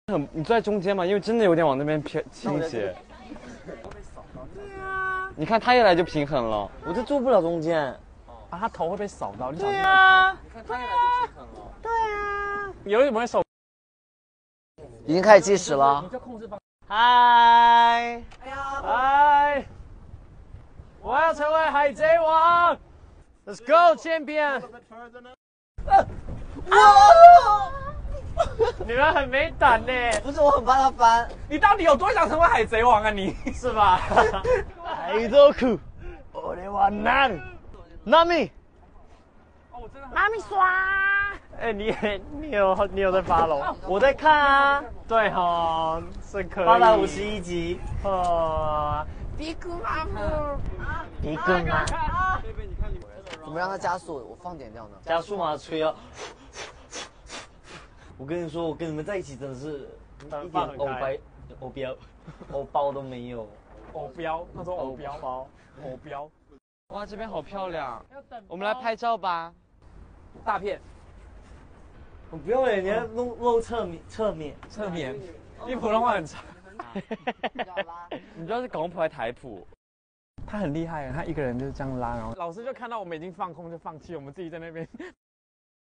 你坐在中间嘛，因为真的有点往那边偏倾斜。 对啊， 你看他一来就平衡了， 我就坐不了中间。 啊，他头会被扫到。 对啊， 你看他一来就平衡了。 对啊。 有点不会手。 已经开始计时了。 你就控制方。 嗨， 嗨，我要成为海贼王。Let's go， champion。你们很没胆呢。 不是，我很怕他翻。 你到底有多想成为海贼王啊？你是吧？ 海賊王，我はなる。ナミ。 妈咪刷。哎，你有在发喽？ 我在看啊。 对哈，是可以。 851集。 比格马夫。 一个吗？怎么让它加速？我放点掉呢？加速吗？吹啊！我跟你说，我跟你们在一起真的是一点欧包都没有。 偶标，他说偶标包，偶标。 哇，这边好漂亮，我们来拍照吧。 大片， 我不要你要露侧面。 你普通话很差。 你知道是港普还是台普？ 他很厉害，他一个人就是这样拉，然后老师就看到我们已经放空，就放弃，我们自己在那边